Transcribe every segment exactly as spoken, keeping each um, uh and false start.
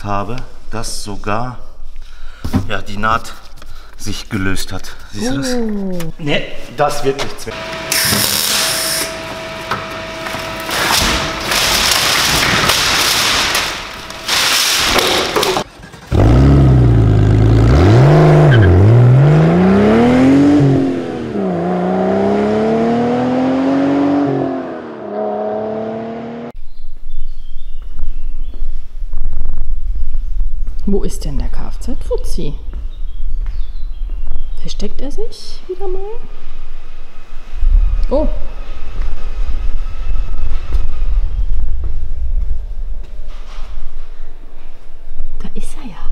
habe, dass sogar ja, die Naht sich gelöst hat. Siehst du das? Oh. Ne, das wird nichts mehr. Wo ist denn der Kfz-Fuzzi? Versteckt er sich wieder mal? Oh. Da ist er ja.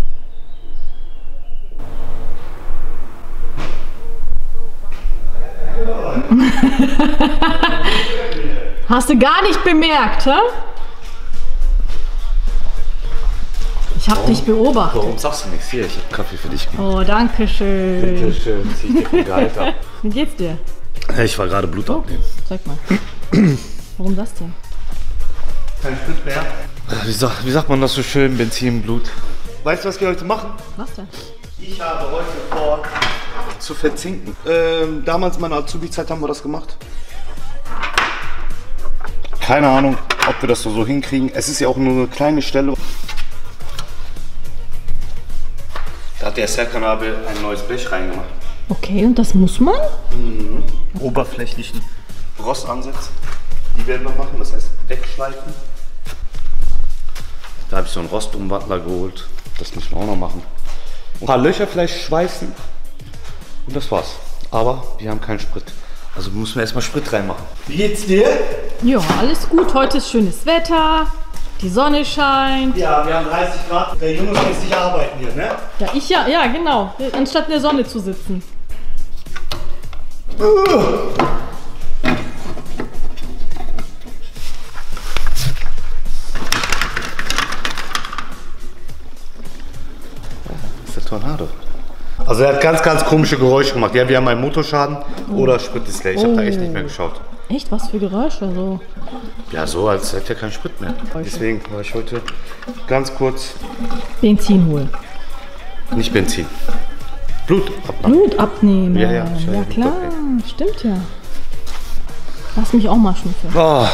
Hast du gar nicht bemerkt, hä? Ich hab dich beobachtet. Warum sagst du nichts? Hier, ich hab Kaffee für dich gemacht. Oh, danke schön. Bitte schön, zieh ich dir vom Gehalt ab. Wie geht's dir? Ich war gerade Blut abnehmen. Zeig mal. Warum das denn? Kein Sprit mehr. Wie, sag, wie sagt man das so schön? Benzin, Blut. Weißt du, was wir heute machen? Was denn? Ich habe heute vor, zu verzinken. Ähm, damals in meiner Azubi-Zeit haben wir das gemacht. Keine Ahnung, ob wir das so, so hinkriegen. Es ist ja auch nur eine kleine Stelle. Da hat der Serkan-Abel ein neues Blech reingemacht. Okay, und das muss man? Mhm. Oberflächlichen Rostansatz. Die werden wir machen, das heißt wegschleifen. Da habe ich so einen Rostumwandler geholt. Das müssen wir auch noch machen. Ein paar Löcher vielleicht schweißen. Und das war's. Aber wir haben keinen Sprit. Also müssen wir erstmal Sprit reinmachen. Wie geht's dir? Ja, alles gut. Heute ist schönes Wetter. Die Sonne scheint. Ja, wir haben dreißig Grad. Der Junge muss nicht arbeiten hier, ne? Ja, ich ja, ja, genau. Anstatt in der Sonne zu sitzen. Das ist der Tornado. Also er hat ganz, ganz komische Geräusche gemacht. Ja, wir haben einen Motorschaden oh. oder Sprit ist leer. Ich habe da echt nicht mehr geschaut. Echt? Was für Geräusche? So? Ja, so als hätte er keinen Sprit mehr. Deswegen war ich heute ganz kurz Benzin holen. Nicht Benzin. Blut abnehmen. Blut abnehmen. Ja, ja, ja, ja klar. Stimmt ja. Lass mich auch mal schnüffeln. Oh.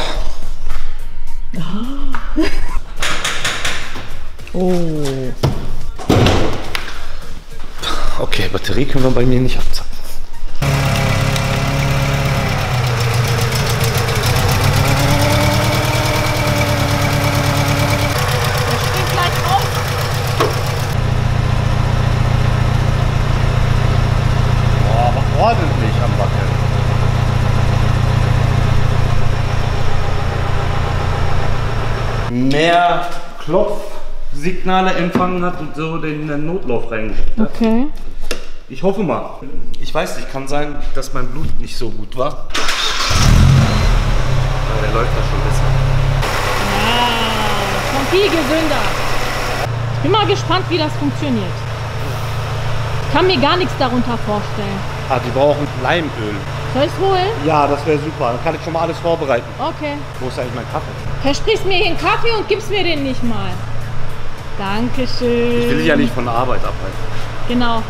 Oh. Okay, Batterie können wir bei mir nicht abzapfen. Ordentlich am Wackeln. Mehr Klopfsignale empfangen hat und so den Notlauf reingeschickt hat. Okay. Ich hoffe mal. Ich weiß nicht, kann sein, dass mein Blut nicht so gut war. Aber der läuft ja schon besser. Ja, schon viel gesünder. Ich bin mal gespannt, wie das funktioniert. Ich kann mir gar nichts darunter vorstellen. Ah, die brauchen Leimöl. Soll ich es holen? Ja, das wäre super. Dann kann ich schon mal alles vorbereiten. Okay. Wo ist eigentlich mein Kaffee? Versprichst mir hier einen Kaffee und gibst mir den nicht mal. Dankeschön. Ich will dich ja nicht von der Arbeit abhalten. Genau.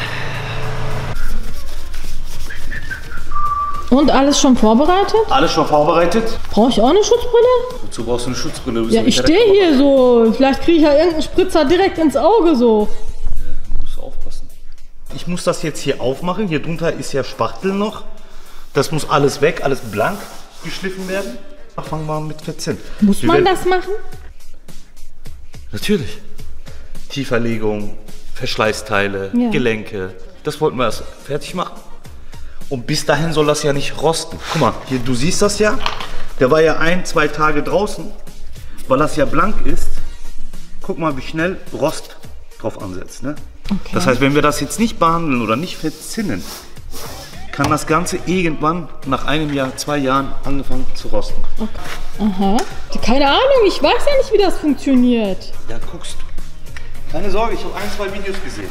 Und alles schon vorbereitet? Alles schon vorbereitet? Brauche ich auch eine Schutzbrille? Wozu brauchst du eine Schutzbrille? Du bist Ja, ich stehe hier so. Vielleicht kriege ich ja irgendeinen Spritzer direkt ins Auge so. Ja, musst du aufpassen. Ich muss das jetzt hier aufmachen. Hier drunter ist ja Spachtel noch. Das muss alles weg, alles blank geschliffen werden. Ach, fangen wir mit vierzehn. Muss Wir man werden... das machen? Natürlich. Tieferlegung, Verschleißteile, ja. Gelenke. Das wollten wir erst fertig machen. Und bis dahin soll das ja nicht rosten. Guck mal, hier, du siehst das ja. Der war ja ein, zwei Tage draußen, weil das ja blank ist. Guck mal, wie schnell Rost drauf ansetzt. Ne? Okay. Das heißt, wenn wir das jetzt nicht behandeln oder nicht verzinnen, kann das Ganze irgendwann nach einem Jahr, zwei Jahren angefangen zu rosten. Okay. Aha. Keine Ahnung, ich weiß ja nicht, wie das funktioniert. Ja, guckst du. Keine Sorge, ich habe ein, zwei Videos gesehen.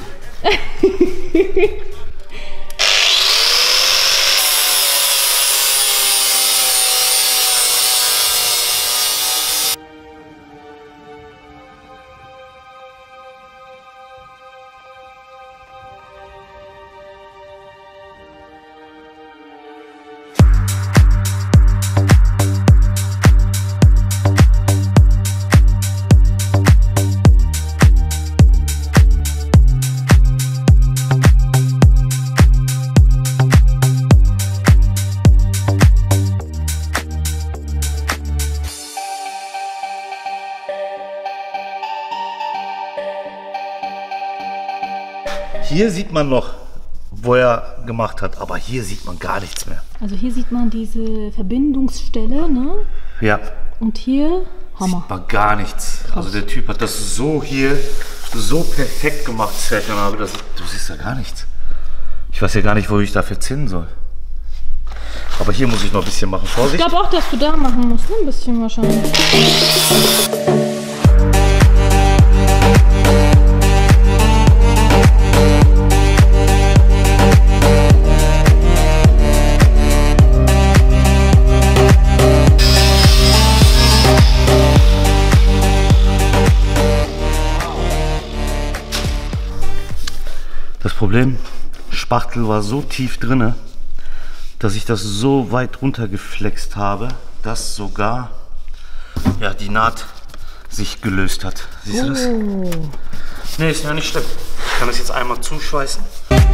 Hier sieht man noch, wo er gemacht hat, aber hier sieht man gar nichts mehr. Also hier sieht man diese Verbindungsstelle, ne? Ja. Und hier, Hammer. Sieht man gar nichts. Krass. Also der Typ hat das so hier, so perfekt gemacht, Serkan, aber das, du siehst da gar nichts. Ich weiß ja gar nicht, wo ich da verzinnen soll. Aber hier muss ich noch ein bisschen machen. Vorsicht. Ich glaube auch, dass du da machen musst, ne? Ein bisschen wahrscheinlich. Das Problem, Spachtel war so tief drinne, dass ich das so weit runter geflext habe, dass sogar ja, die Naht sich gelöst hat. Siehst du das? Oh. Ne, ist ja nicht schlimm. Ich kann das jetzt einmal zuschweißen.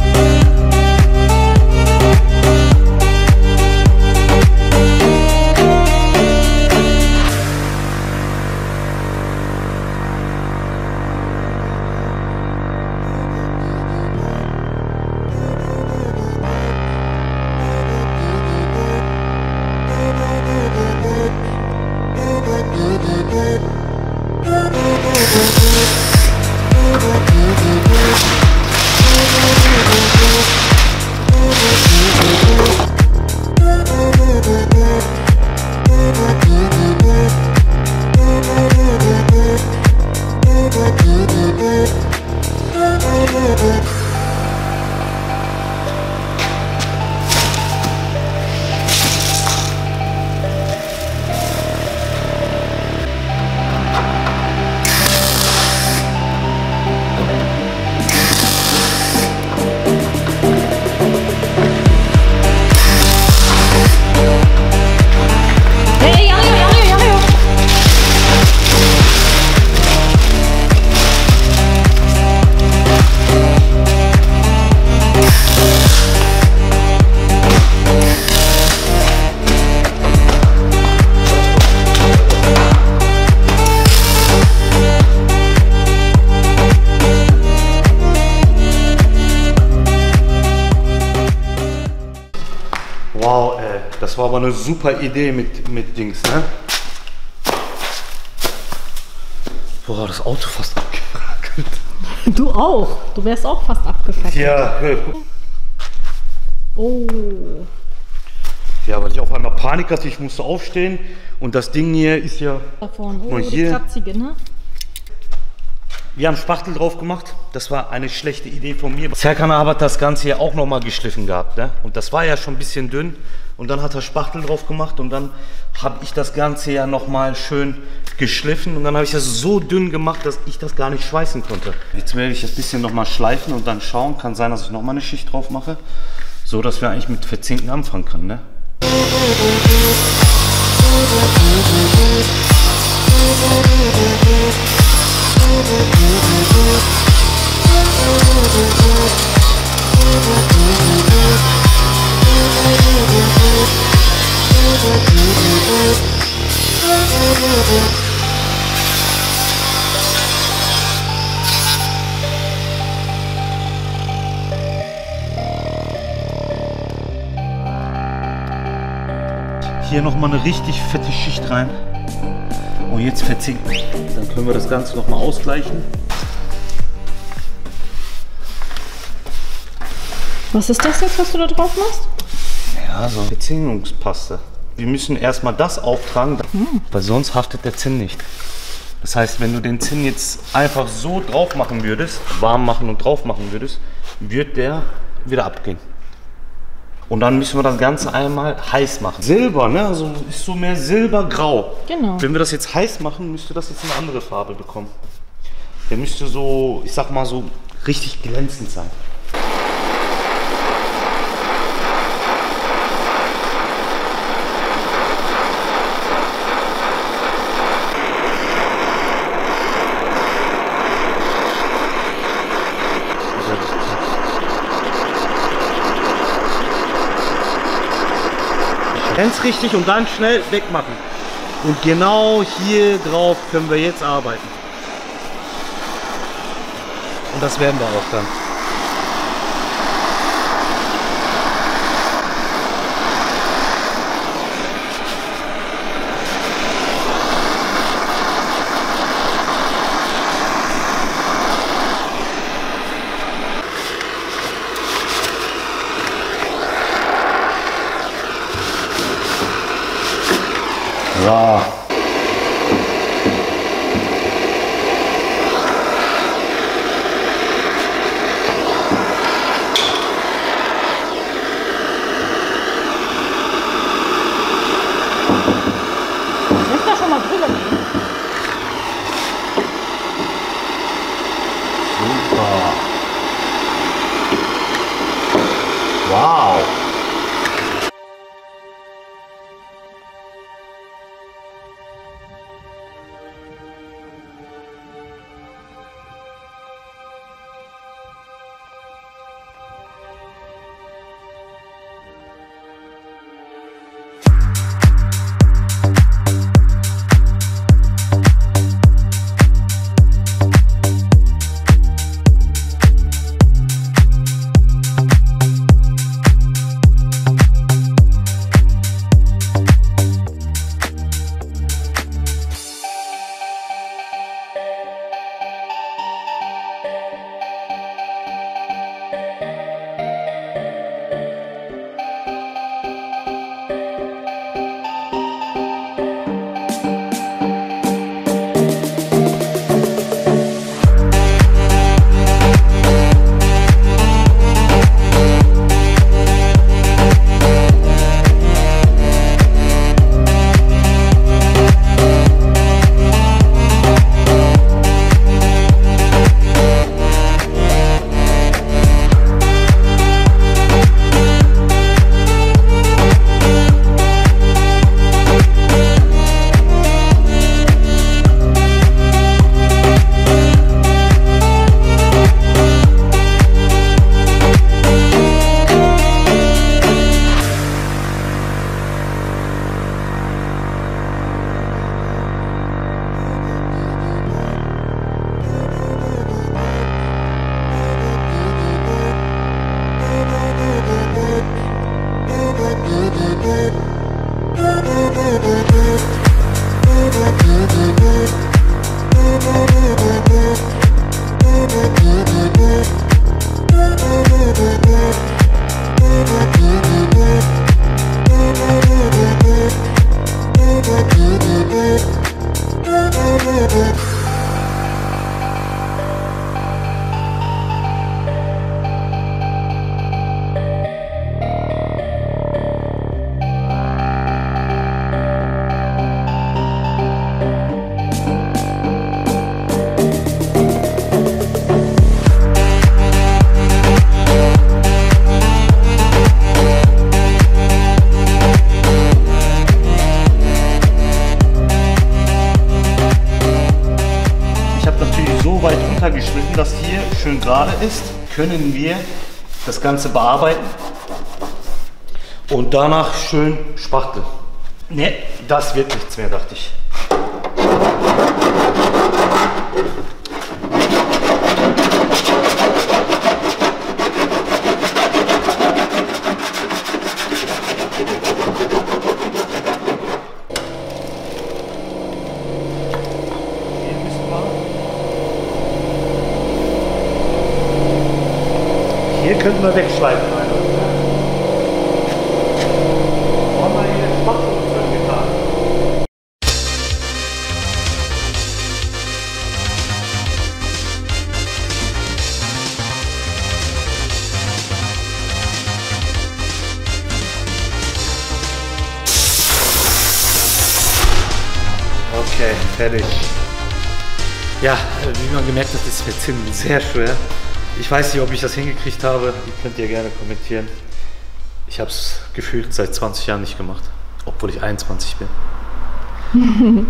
Wow, ey, das war aber eine super Idee mit, mit Dings, ne? Boah, das Auto fast abgefackelt. Du auch. Du wärst auch fast abgefackelt. Ja. Oh. Ja, weil ich auf einmal Panik hatte, ich musste aufstehen und das Ding hier ist ja... Da vorne, oh, hier. die kratzige, ne? Wir haben Spachtel drauf gemacht, das war eine schlechte Idee von mir. Serkan hat das Ganze hier auch nochmal geschliffen gehabt, ne? Und das war ja schon ein bisschen dünn und dann hat er Spachtel drauf gemacht und dann habe ich das Ganze ja nochmal schön geschliffen und dann habe ich das so dünn gemacht, dass ich das gar nicht schweißen konnte. Jetzt werde ich das bisschen nochmal schleifen und dann schauen, kann sein, dass ich nochmal eine Schicht drauf mache, so dass wir eigentlich mit Verzinken anfangen können, ne? Hier noch mal eine richtig fette Schicht rein. Und jetzt verzinken. Dann können wir das Ganze noch mal ausgleichen. Was ist das jetzt, was du da drauf machst? Ja, so Verzinnungspaste. Wir müssen erstmal das auftragen, hm. weil sonst haftet der Zinn nicht. Das heißt, wenn du den Zinn jetzt einfach so drauf machen würdest, warm machen und drauf machen würdest, wird der wieder abgehen. Und dann müssen wir das Ganze einmal heiß machen. Silber, ne? Also ist so mehr silbergrau. Genau. Wenn wir das jetzt heiß machen, müsste das jetzt eine andere Farbe bekommen. Der müsste so, ich sag mal so, richtig glänzend sein. Ganz richtig und dann schnell wegmachen. Und genau hier drauf können wir jetzt arbeiten. Und das werden wir auch dann. So. Wow! Geschnitten, dass hier schön gerade ist, können wir das Ganze bearbeiten und danach schön spachteln. Ne, das wird nichts mehr, dachte ich. Hier könnten wir wegschleifen. Wollen wir hier Spachteln getan? Okay, fertig. Ja, wie man gemerkt hat, ist Verzinnen sehr schwer. Ich weiß nicht, ob ich das hingekriegt habe. Ihr könnt ja gerne kommentieren. Ich habe es gefühlt seit zwanzig Jahren nicht gemacht, obwohl ich einundzwanzig bin.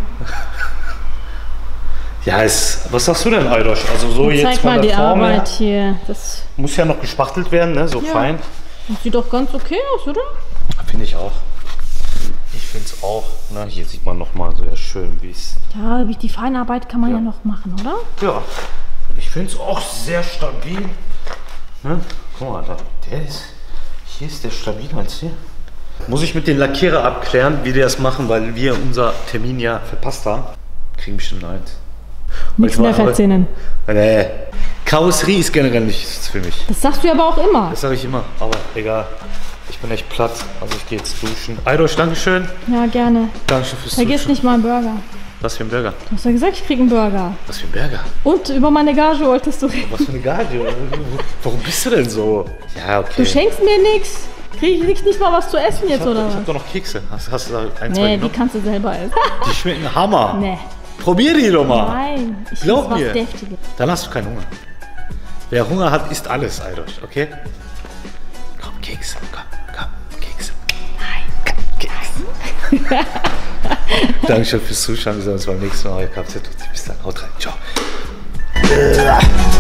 Ja, es, was sagst du denn, Aydosch? Also so jetzt zeig von mal der die Form Arbeit her, hier. Das muss ja noch gespachtelt werden, ne? So ja. fein. Das sieht doch ganz okay aus, oder? Finde ich auch. Ich finde es auch. Na, hier sieht man noch mal so ja schön, wie es. Ja, die Feinarbeit kann man ja, ja noch machen, oder? Ja. Ich finde es auch sehr stabil. Ne? Guck mal, der ist, hier ist der stabiler als hier. Muss ich mit den Lackierer abklären, wie die das machen, weil wir unser Termin ja verpasst haben. Kriegen bestimmt eins. Nichts mehr verzinnen. Nee. Karosserie ist generell nichts für mich. Das sagst du aber auch immer. Das sage ich immer, aber egal. Ich bin echt platt, also ich gehe jetzt duschen. Aydosch, Dankeschön. Ja, gerne. Dankeschön fürs Vergiss Duschen. nicht mal einen Burger. Was für ein Burger? Du hast ja gesagt, ich krieg einen Burger. Was für ein Burger? Und über meine Gage wolltest du reden. Was für eine Gage? Warum bist du denn so? Ja, okay. Du schenkst mir nichts. Krieg ich nicht mal was zu essen jetzt, ich hab, oder ich was? hab doch noch Kekse. Hast, hast du da ein, zwei Nee, die genommen? kannst du selber essen. Die schmecken Hammer. Nee. Probier die doch mal. Nein, ich Glaub will was mir. Deftiges. Dann hast du keinen Hunger. Wer Hunger hat, isst alles, Aydosch, okay? Komm, Kekse, komm, komm, Kekse. Nein, Kekse. Dankeschön fürs Zuschauen. Wir sehen uns beim nächsten Mal. Bis dann, haut rein. Ciao.